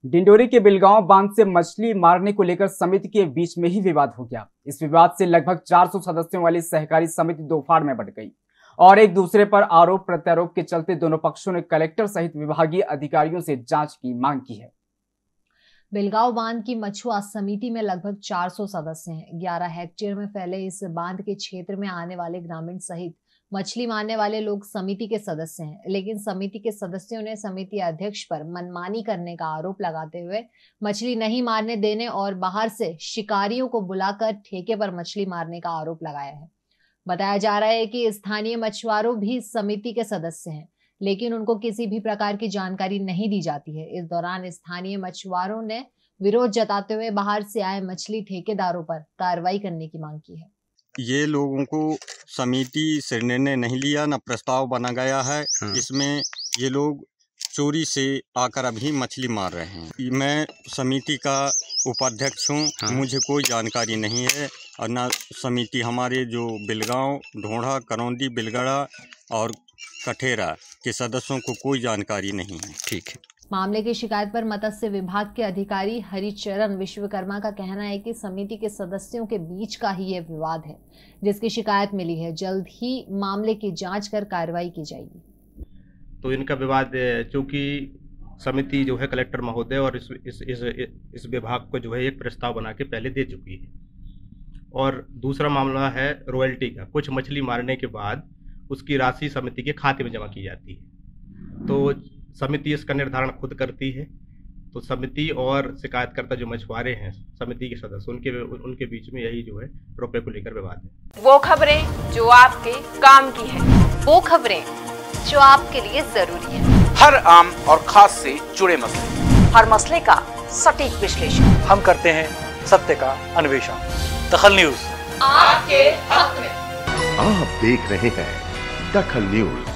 डिंडोरी के बिलगांव बांध से मछली मारने को लेकर समिति के बीच में ही विवाद हो गया। इस विवाद से लगभग 400 सदस्यों वाली सहकारी समिति दो फाड़ में बंट गई और एक दूसरे पर आरोप प्रत्यारोप के चलते दोनों पक्षों ने कलेक्टर सहित विभागीय अधिकारियों से जांच की मांग की है। बिलगांव बांध की मछुआ समिति में लगभग 400 सदस्य हैं। 11 हेक्टेयर में फैले इस बांध के क्षेत्र में आने वाले ग्रामीण सहित मछली मारने वाले लोग समिति के सदस्य हैं, लेकिन समिति के सदस्यों ने समिति अध्यक्ष पर मनमानी करने का आरोप लगाते हुए मछली नहीं मारने देने और बाहर से शिकारियों को बुलाकर ठेके पर मछली मारने का आरोप लगाया है। बताया जा रहा है कि स्थानीय मछुआरों भी समिति के सदस्य हैं, लेकिन उनको किसी भी प्रकार की जानकारी नहीं दी जाती है। इस दौरान स्थानीय मछुआरों ने विरोध जताते हुए बाहर से आए मछली ठेकेदारों पर कार्रवाई करने की मांग की है। ये लोगों को समिति से निर्णय नहीं लिया, न प्रस्ताव बना गया है। इसमें ये लोग चोरी से आकर अभी मछली मार रहे हैं। मैं समिति का उपाध्यक्ष हूँ, मुझे कोई जानकारी नहीं है और न समिति हमारे जो बिलगांव, ढोंढा, करौंदी, बिलगड़ा और कठेरा के सदस्यों को कोई जानकारी नहीं है। ठीक है। मामले की शिकायत पर मत्स्य विभाग के अधिकारी हरिचरण विश्वकर्मा का कहना है कि समिति के सदस्यों के बीच का ही यह विवाद है, जिसकी शिकायत मिली है। जल्द ही मामले की जांच कर कार्रवाई की जाएगी। तो इनका विवाद चूंकि समिति जो है कलेक्टर महोदय और इस विभाग को जो है एक प्रस्ताव बना के पहले दे चुकी है, और दूसरा मामला है रॉयल्टी का। कुछ मछली मारने के बाद उसकी राशि समिति के खाते में जमा की जाती है, तो समिति इसका निर्धारण खुद करती है। तो समिति और शिकायतकर्ता जो मछुआरे हैं, समिति के सदस्य, उनके बीच में यही जो है रुपए को लेकर विवाद है। वो खबरें जो आपके काम की है, वो खबरें जो आपके लिए जरूरी है, हर आम और खास से जुड़े मसले, हर मसले का सटीक विश्लेषण हम करते हैं, सत्य का अन्वेषण। दखल न्यूज आपके हक में। आप देख रहे हैं दखल न्यूज।